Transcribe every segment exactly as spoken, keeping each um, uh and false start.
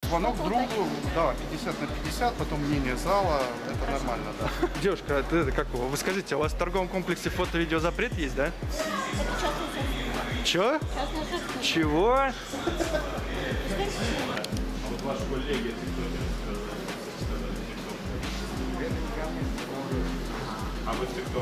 Звонок другу, да, пятьдесят на пятьдесят, потом мнение зала, это нормально, да. Девушка, это как вы скажите, у вас в торговом комплексе фото-видеозапрет есть, да? Чё? Чего? Вот ваши коллеги, а вы в ТикТок?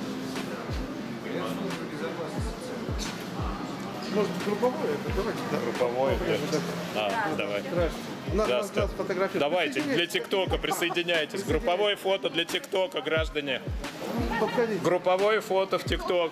Может, групповое? Давайте. Да. Групповое? Да. А, давай. Здравствуйте. Фотографию. Давайте, для ТикТока присоединяйтесь. Групповое фото для ТикТока, граждане. Подходите. Групповое фото в ТикТок.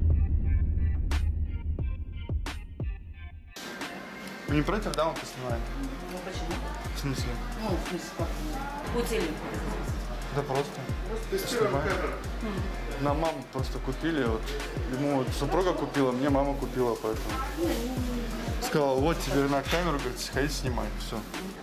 Вы не против, да, он поснимает? Ну почему? В смысле? Ну, в смысле, как? По телеку. Да просто. Снимаем. На маму просто купили, вот. Ему вот супруга купила, мне мама купила, поэтому. Сказала, вот тебе на камеру, говорит, сходи, снимай, все.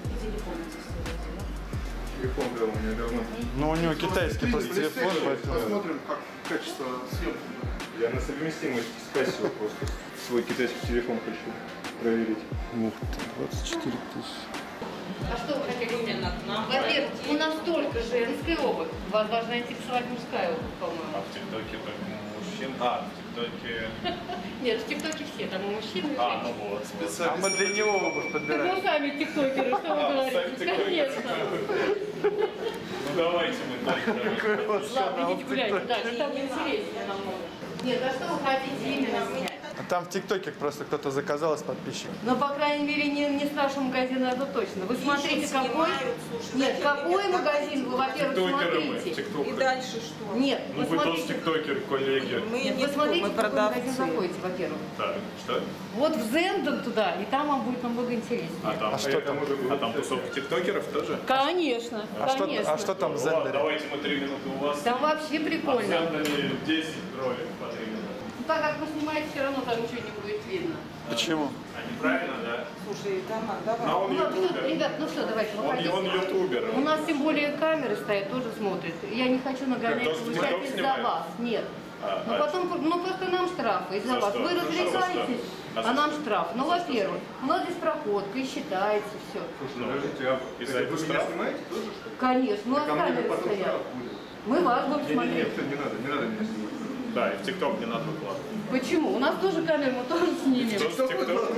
Телефон, да, у меня давно. Ну, у него китайский просто телефон, поэтому. Посмотрим, как качество съемки. Я на совместимость с Кассио просто свой китайский телефон хочу проверить. Ух ты, двадцать четыре тысячи. А что вы хотели именно? Во-первых, у нас только женская обувь. Вас должна интересовать мужская обувь, А по-моему. в ТикТоке только мужчин? А, в ТикТоке... Нет, в ТикТоке все, там и мужчины, и А, ну женщины. вот. А мы для него обувь Так подбираем. вы сами тиктокеры, что вы А, говорите? сами тиктокеры. Конечно. Ну давайте мы дальше. Ладно, идите гуляйте дальше, там интереснее намного. Нет, а что вы хотите именно снять? А там в ТикТоке просто кто-то заказал из подписчиков. Ну, по крайней мере, не, не с нашего магазина, это точно. Вы смотрите, какой... Нет, какой магазин вы, во-первых, Тиктокеры мы, смотрите. тиктокеры. И дальше что? Нет, Ну вы вы тоже смотрите... тиктокер, коллеги. Мы Нет, не вы смотрите, мы в какой магазин продавцы. заходите, во-первых. Так, что? Вот в Зенден туда, и там вам будет намного интереснее. А там, А что там? А там тусовка тиктокеров тоже? Конечно, А что, конечно. а что там в Ладно, Зендере? давайте мы три минуты у вас. Там вообще А в прикольно. Зендере десять роликов по три минуты. Ну, так как вы снимаете, все равно там ничего не будет видно. Почему? А неправильно, да? Слушай, Тамар, давай. А он Ну, что, ютубер. ребят, ну что, давайте, Он, выходите. он ютубер. У нас тем более камеры стоят, тоже смотрят. Я не хочу нагонять Как, тоже получать TikTok из-за снимает? вас. Нет. А, ну а потом, ну просто нам штрафы из-за За вас. что? Вы За что? развлекаетесь, А а, за нам что? штраф. Ну, во-первых, у нас здесь проходка и считается все. Ну, подождите, а из-за этого штраф? снимаете тоже, что ли? Конечно, ну а камеры стоят. Мы вас будем Не, не, смотреть. все, не надо, не надо меня снимать. Да, и в ТикТок не надо выкладывать. Почему? У нас тоже камеры, мы тоже снимем. Тоже в ТикТок?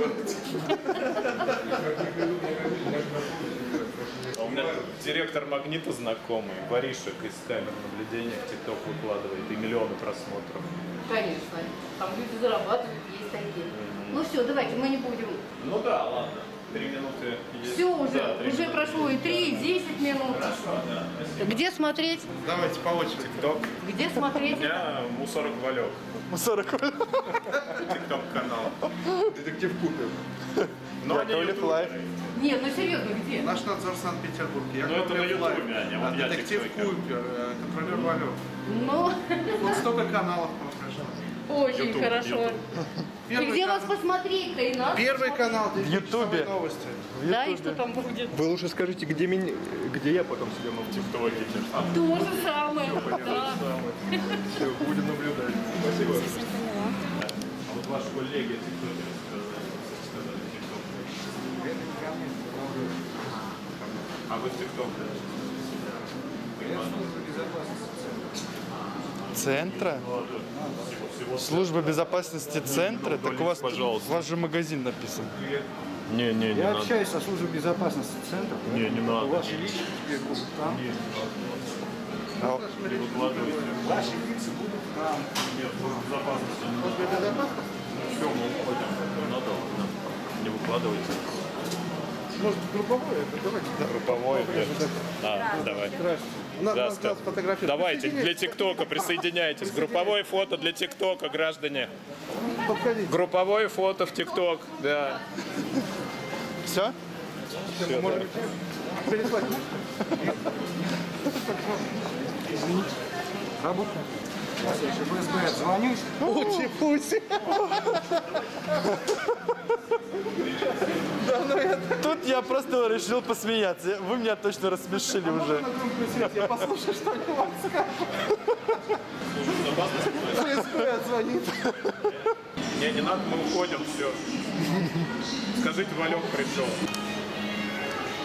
А у меня директор Магнита знакомый, воришек из камер наблюдения в ТикТок выкладывает и миллионы просмотров. Конечно. Там люди зарабатывают, есть такие. Ну все, давайте, мы не будем. Ну да, ладно. Три минуты есть. Все уже, Да, три уже минуты. прошло и три, и десять минут. Хорошо, да, спасибо. Где смотреть? Давайте по очереди. ТикТок. Где У смотреть? меня мусорок Валек. сорок. ТикТок канал. Детектив Купер. Но они Яковлев ютуберы. Лайф. Нет, ну серьезно, где? Наш надзор Санкт-Петербург. Ну, это на Ютубе, а не вот я Детектив тиктокер. Купер, э, контролер Валек. Ну, Вот столько каналов прошло. очень YouTube, хорошо. YouTube. И Первый где вас канал- посмотреть-то и нас? Первый канал, В Ютубе. новости. Да, и что там будет? Вы лучше скажите, где, меня, где я потом себе могу. В ТикТоке. То же самое. Да. Все, будем наблюдать. Спасибо. А вот ваши коллеги тиктокеры сказали ТикТок. А вы в ТикТок, Центра? Служба безопасности центра? Так у вас, пожалуйста. у вас же магазин написан. Не, не, не Я надо. общаюсь со службой безопасности центра. Не, не надо. Ваши лички теперь будут там. Не, не А, надо. Не выкладывайте. Ваши лица будут там. Нет, служба безопасности не надо. Все, мы уходим. Не надо, ладно. Не выкладывайте. Может, групповое? Давайте. Групповой. А, давай. Здравствуйте. У нас- у нас Здравствуйте. фотография. Давайте, для ТикТока присоединяйтесь. Групповое фото для ТикТока, граждане. Подходите. Групповое фото в ТикТок, да. все? Всё, Может да. быть, переслать. Извините. Работа. Сейчас я еще в ФСБ отзвонюсь. Пути-пути. Тут я просто решил посмеяться. Вы меня точно рассмешили уже. Я послушаю, что они вам скажут. ФСБ отзвонит. Не, не надо, мы уходим, все. Скажите, Валек пришел.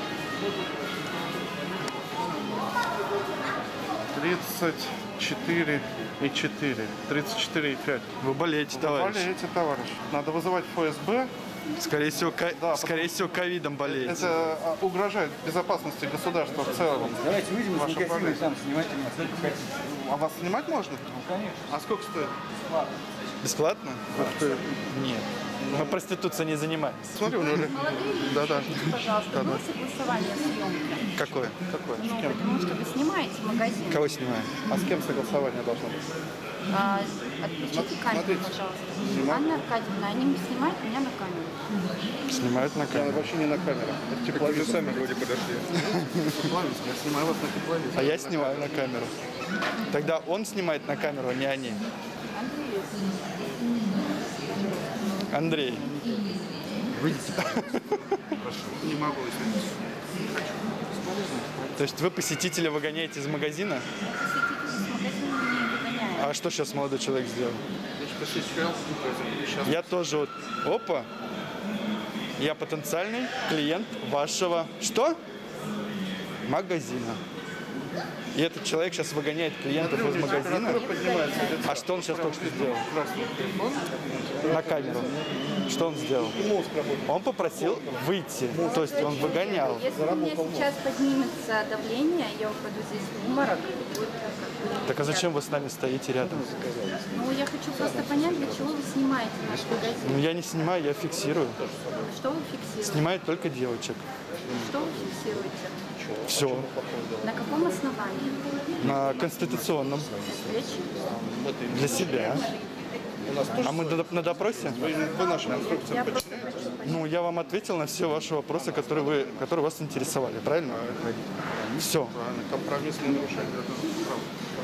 тридцать четыре и четыре. тридцать четыре и пять. Вы болеете, товарищ. Болеете, товарищ. Надо вызывать ФСБ. Скорее всего, ко- Да, скорее всего, ковидом болеете. Это а, угрожает безопасности государства в целом. Давайте выйдем из Ваша магазина и болезнь. там снимайте меня сколько хотите. А вас снимать можно? Ну, конечно. А сколько стоит? Бесплатно? Ух ты. Нет. Мы проституцией не занимаемся. Смотри, он уже. Молодые люди, Да, да. скажите, пожалуйста, было согласование съемки? Какое? Какой? Ну, потому что вы снимаете магазин. Кого снимаем? А с кем согласование должно быть? А, отключите камеру, Смотрите. пожалуйста. Снимаю. Анна Аркадьевна, они не снимают меня на камеру. Снимают на Я камеру. вообще не на камеру. Это тепловизор. Сами вроде подошли. Тепловизор. Я снимаю вас на тепловизор. А я снимаю на камеру. Тогда он снимает на камеру, а не они. Андрей. Не могу, извините. То есть вы посетителя выгоняете из магазина? Посетители с магазина не выгоняют. А что сейчас молодой человек сделал? Я же посещал. Сейчас. Я тоже вот... Опа! Я потенциальный клиент вашего... Что? Магазина. И этот человек сейчас выгоняет клиентов из магазина. Поднимается. А что он сейчас только что сделал? Красный телефон. На камеру. Что он сделал? Он попросил выйти. То есть он выгонял. Если у меня сейчас поднимется давление, я упаду здесь в обморок, и будет как бы... Так а зачем вы с нами стоите рядом? Ну, я хочу просто понять, для чего вы снимаете наш магазин. Ну я не снимаю, я фиксирую. Что вы фиксируете? Снимает только девочек. Что вы фиксируете? Все. На каком основании? На конституционном. Зачем? Для себя. А мы на, на допросе? По нашим инструкциям. Я просто хочу понять. Ну, я вам ответил на все ваши вопросы, которые, вы, которые вас интересовали, правильно? Все. Правильно. Компромиссное нарушение прав.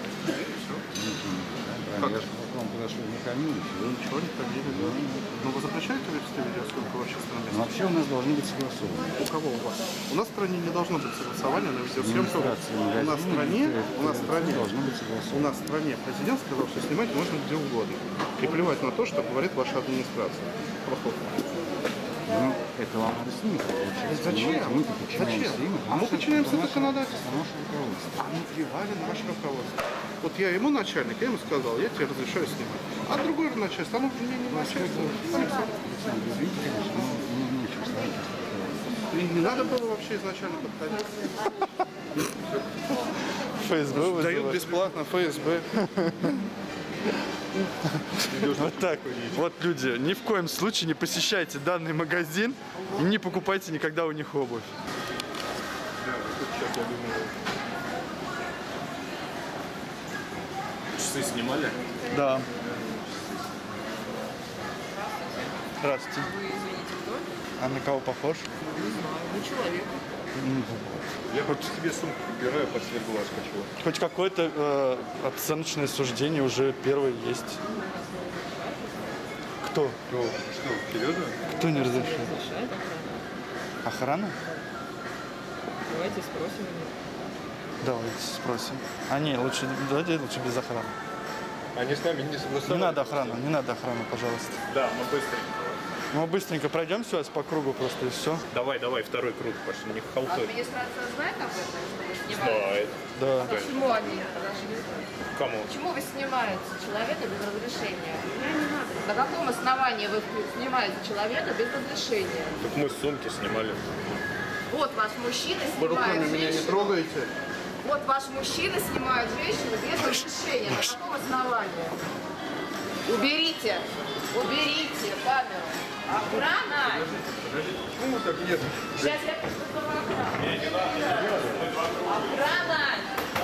Я же к вам подошел не камились. Ничего не побили. Ну вы запрещаете вести видеосъемку в общественном месте? Вообще у нас должны быть согласованы. У кого у вас? У нас в стране не должно быть согласования на видеосъемку. Администрация У нас в стране, у нас в стране, должно быть у согласовано. нас в стране президент сказал, что снимать можно где угодно. И плевать на то, что говорит ваша администрация. Плохо. Ну, это вам надо с ними получается. Зачем? Мы подчиняемся Зачем? им. А мы подчиняемся наше- законодательству. это наше руководство. А мы плевали на ваше руководство. Вот я ему начальник, я ему сказал, я тебе разрешаю снимать. А другое начальство, оно мне не начальство. Извините, конечно, но мне нечего сказать. И не надо было вообще изначально подходить. ФСБ Дают вызывают. бесплатно ФСБ. Вот так. Вот, люди, ни в коем случае не посещайте данный магазин и не покупайте никогда у них обувь. Часы снимали? Да. Здравствуйте. А на кого похож? Я хоть себе сумку убираю, после глаз хочу. Хоть какое-то э, оценочное суждение уже первое есть. Кто? Что, что, серьезно? Кто не разрешает? Охрана? Давайте спросим. Давайте спросим. А не, лучше, давайте лучше без охраны. Они с нами не согласовали. Не надо охрану, не надо охрану, пожалуйста. Да, мы быстренько. Мы быстренько пройдем сейчас по кругу просто и все. Давай, давай, второй круг пошли, не халтурь. Администрация знает об этом, что вы снимаете? Знает. Да. Почему они? Подожди. Кому? Почему вы снимаете человека без разрешения? На каком основании вы снимаете человека без разрешения? Так мы сумки снимали. Вот ваш мужчина Вы руками снимает меня не женщину. трогаете. Вот ваш мужчина снимает женщину без разрешения. На каком основании? Уберите! Уберите камеру! Охрана! Ну так нет. Сейчас я вызову охрану. Охрана!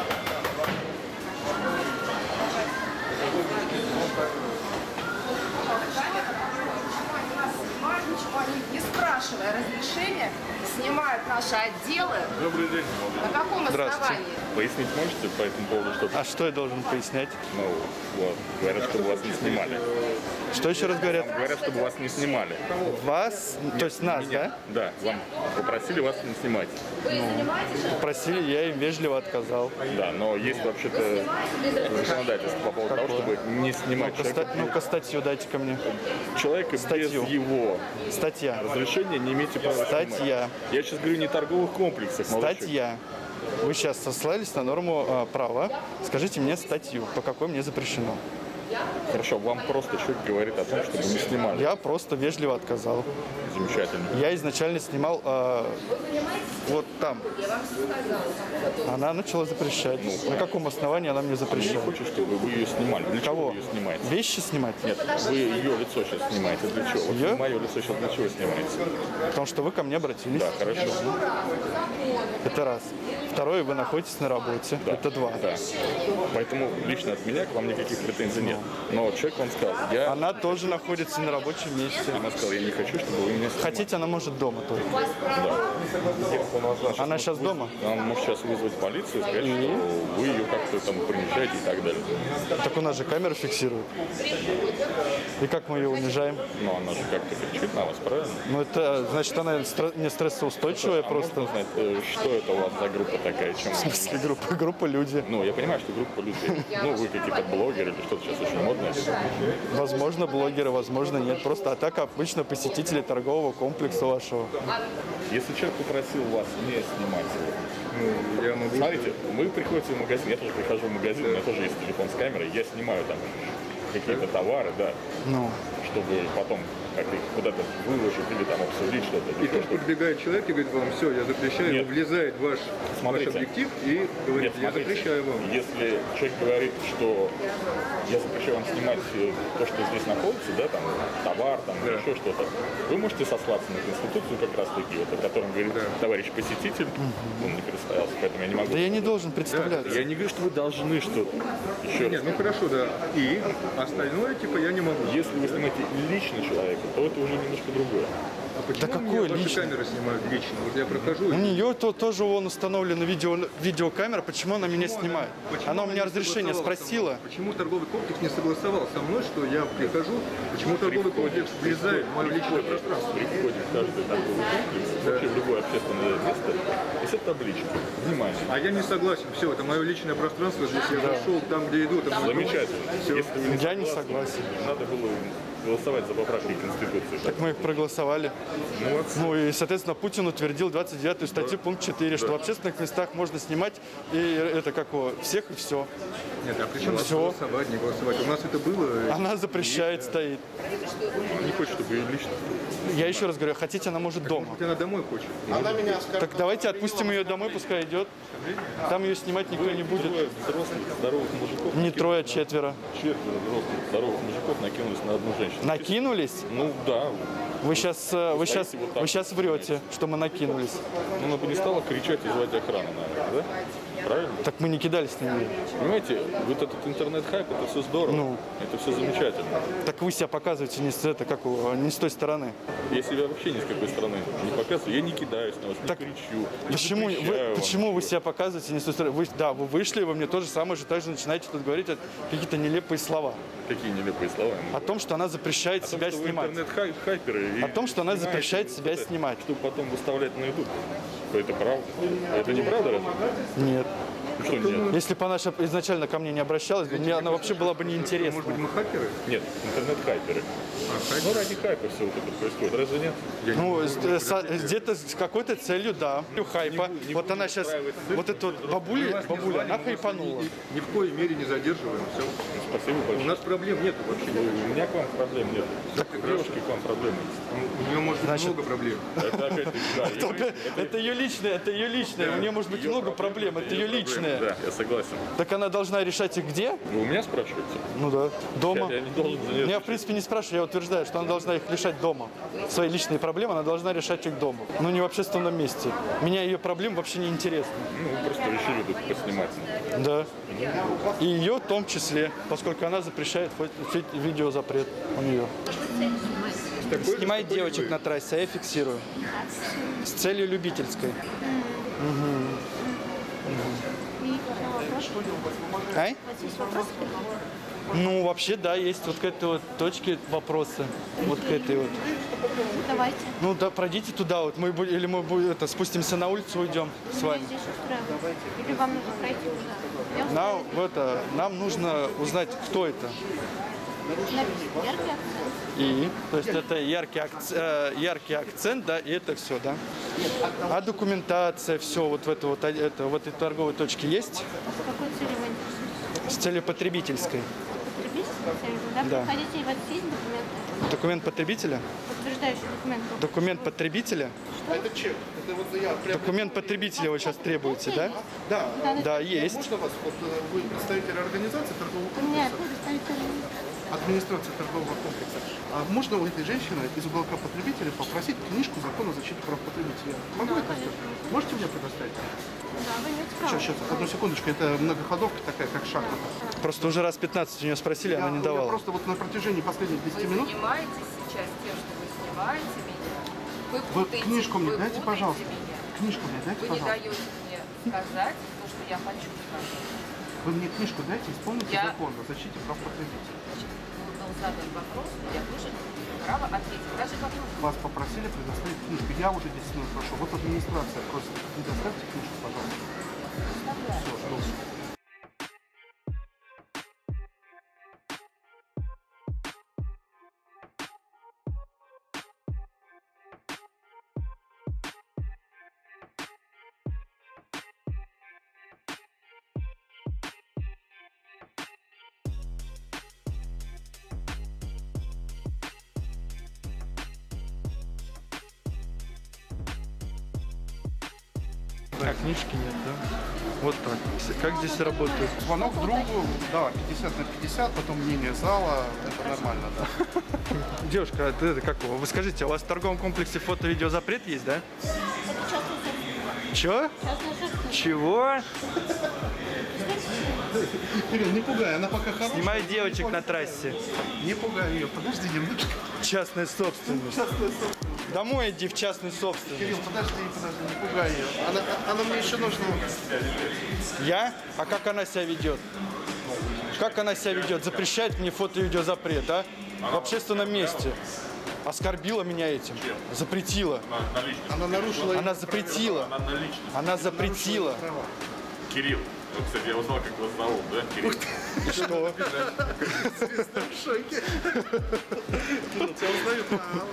Ничего, они, не спрашивая разрешения, снимают наши отделы. Добрый день. На каком Здравствуйте. основании? Пояснить можете по этому поводу, что А что я должен пояснять? ну, вот, говорят, чтобы вас не снимали. Что еще раз говорят? Говорят, чтобы вас не снимали. Вас, то есть нас, да? Да, вам попросили вас не снимать. Вы занимаетесь? Просили, я им вежливо отказал. Да, но есть вообще-то законодательство по поводу того, чтобы не снимать Ну-ка, ста- человека. ну-ка, статью дайте ко мне. Человека без статью. его Статья. разрешения не имеете право Статья. снимать. Я сейчас говорю не торговых комплексах, молодчик. Статья. Вы сейчас сослались на норму э, права. Скажите мне статью, по какой мне запрещено. Хорошо, вам просто человек говорит о том, чтобы не снимали. Я просто вежливо отказал. Замечательно. Я изначально снимал э, вот там. Она начала запрещать. На каком основании она мне Я запрещает? хочу, чтобы вы ее снимали. Для чего Кого? вы ее снимаете? Вещи снимать? Нет, вы ее лицо сейчас снимаете. Для чего? Вот Ее? вы мое лицо сейчас для чего снимаете? Потому что вы ко мне обратились. Да, хорошо. Это раз. Второе, вы находитесь на работе. Да. Это два. Да. Поэтому лично от меня к вам никаких претензий нет. Но человек вам сказал, я... Она тоже находится на рабочем месте. Она сказала, я не хочу, чтобы вы меня снимали. Хотите, она может дома только. Да. Она сейчас дома? Она может сейчас вызвать полицию и сказать, что вы ее как-то там принижаете и так далее. Так у нас же камера фиксирует. И как мы ее унижаем? Но она же как-то кричит на вас, правильно? Ну это значит, она стр- не стрессоустойчивая А просто. можно узнать, э, что это у вас за группа такая? Чем... В смысле, группа, группа люди. Ну, я понимаю, что группа людей. Ну, вы какие-то блогеры или что-то сейчас очень модное. Возможно, блогеры, возможно, нет. Просто а так обычно посетители торгового комплекса вашего. Если человек попросил вас не снимать его, ну, я могу... Смотрите, вы приходите в магазин, я тоже прихожу в магазин, у меня тоже есть телефон с камерой, я снимаю там какие-то товары, да, Ну. чтобы потом как-то их куда-то выложить или там обсудить что-то. И тут подбегает человек и говорит вам, все, я запрещаю, Нет. влезает в ваш, ваш Смотрите. объектив и говорит, Нет, я смотрите, запрещаю вам. если человек говорит, что я запрещаю вам снимать э, то, что здесь находится, да, там, товар, там, Да. еще что-то, вы можете сослаться на Конституцию как раз таки, вот, о котором говорит Да. товарищ посетитель, он не представился, поэтому я не могу. Да я не должен представляться. Я не говорю, что вы должны что-то. Еще Нет, раз. ну хорошо, да. И остальное, типа, я не могу. Если вы снимаете лично человека, то это уже немножко другое. А почему Да мне какое ваши лично? камеры снимают лично? Вот я прохожу У и... нее то, тоже вон установлена видео, видеокамера, почему она меня снимает? Почему Она у она меня не разрешение согласовала со спросила. мной? Почему торговый комплекс не согласовал со мной, что я прихожу? Почему торговый комплекс влезает в мое личное пространство? Приходит в каждый торговый комплекс, вообще в любое общественное место, висят таблички. Внимание. А я не согласен. Все, это мое личное пространство. Здесь я зашел, там, где иду, там... Замечательно. Все. Если вы не Я не согласны, согласен. надо было голосовать за поправки Конституции. Так мы их проголосовали. Ну и, соответственно, Путин утвердил двадцать девятую статью, пункт четыре, что в общественных местах можно снимать и это как его, всех и все. Нет, а при чем тут Всё. голосовать, не голосовать? У нас это было... Она запрещает, стоит. Не хочет, чтобы ее лично. Я еще раз говорю, хотите, она может дома. Она домой хочет. Так давайте отпустим ее домой, пускай идет. Там ее снимать никто не будет. Двое взрослых, здоровых мужиков. Не трое, а четверо. Четверо взрослых, здоровых мужиков накинулись на одну женщину. Накинулись? Ну да. Вы сейчас, вы сейчас, вот так. вы сейчас врете, что мы накинулись. Ну, она бы не стала кричать и звать охрану, наверное, да? Правильно? Так мы не кидались на нее. Понимаете, вот этот интернет-хайп, это все здорово, Ну. это все замечательно. Так вы себя показываете не с, это, как, его, не с той стороны. Я себя вообще ни с какой стороны не показываю, я не кидаюсь на вас, не Так кричу, не Почему, запрещаю вы, вам. почему вы себя показываете не с той стороны? Вы, да, вы вышли, вы мне то же самое же также начинаете тут говорить вот какие-то нелепые слова. Какие нелепые слова. О том, что она запрещает О том, себя что вы снимать. интернет-хайперы. и О том, что она снимаете запрещает вот себя это, снимать. Чтобы потом выставлять на YouTube. Это правда? Это неправда разве? Нет. Ну что нет? Если бы она изначально ко мне не обращалась, мне она вообще была бы неинтересна. Может быть, мы хакеры? Нет, интернет-хайперы. Ну ради хайпа все вот это происходит, разве нет? Ну, с- э, со- где-то с какой-то целью, да. Хайпа. не Вот буду она сейчас, устраивать вот эту вот бабуля, бабуля, она хайпанула. Ни в коей мере не задерживаем. Все. Спасибо У большое. нас проблем нет вообще. У меня к вам проблем нет. У девушки к вам проблем нет. У нее может быть Значит, много проблем. Это опять-таки, да, я- Только это ее личное, это ее личное. У нее может быть много проблем, это ее проблемы, личное. Да, я согласен. Так она должна решать их где? Вы у меня спрашиваете? Ну да, дома. Я, я не должен за нее Я, в принципе, не спрашиваю, я утверждаю, что она должна их решать дома. Свои личные проблемы она должна решать их дома. Но не в общественном месте. Меня ее проблемы вообще не интересны. Ну, вы просто решили тут поснимать. Да. И ее в том числе, поскольку она запрещает фото- фи- видеозапрет у нее. Снимает девочек на трассе, а я фиксирую. С целью любительской. Ай? Ну, вообще, да, есть вот к этой вот точке вопросы. Вот к этой вот. Давайте. Ну, да, пройдите туда, вот мы будем, или мы будем, это, спустимся на улицу, уйдем с вами. Здесь устраивает. Или вам нужно пройти уже? Я Нам, это, нам нужно узнать, кто это. Написано яркий акцент. И, то есть это яркий, акц- э, яркий акцент, да, и это все, да. А документация, все вот в это вот, это, вот этой торговой точке есть? С какой целью вы интересуетесь? С целью потребительской. Потребительской целью? Да, Да. приходите, и у вас есть документы? Документ потребителя? Подтверждающий документ. Документ потребителя? Это чек. Это вот я прям... Документ потребителя вы сейчас требуете, да? Да. Да, есть. Можно вас, вот э, вы представитель организации торгового У меня комплекса, представитель. администрации торгового комплекса. А можно у этой женщины из уголка потребителя попросить книжку закона защиты прав потребителя? Могу Да, это конечно. сделать? Можете мне предоставить? Да, вы имеете право. Сейчас, сейчас, одну секундочку. Это многоходовка такая, как шахта. Просто уже раз пятнадцать у нее спросили, Я, она не я давала. просто вот на протяжении последних десяти Вы минут... занимаетесь сейчас тем, что вы снимаете меня. Вы Вы путаете, книжку мне вы дайте, путаете пожалуйста. меня. Книжку мне дайте, Вы не пожалуйста. даете мне сказать то, что я хочу сказать. Вы мне книжку дайте, исполните Я- закон о защите прав потребителя. Значит, был задан вопрос, я тоже имею право ответить. Даже вопрос. Вас попросили предоставить книжку. Я уже десять минут прошу. Вот администрация просит. Предоставьте книжку, пожалуйста. Все, жду. А книжки нет, да? Вот так. Как здесь работает? Звонок другу, да, пятьдесят на пятьдесят, потом мнение зала, это нормально, да. Девушка, а ты это как его? Вы скажите, у вас в торговом комплексе фото-видеозапрет есть, да? Чё? Чего? Кирилл, не пугай, она пока хорошая. Снимаю девочек на трассе. Не пугай ее, подожди немножко. Частная собственность. Домой иди в частную собственность. Кирилл, подожди, подожди, не пугай ее. Она, она мне еще нужна. Я? А как она себя ведет? Как она себя ведет? Запрещает мне фото-видеозапрет, а? В общественном месте. Оскорбила меня этим. Запретила. Она нарушила... Она запретила. Она запретила. Кирилл. Вот, кстати, я узнал, как вас зовут, да? Кирилл. И что? В шоке. Кирилл, тебя узнают на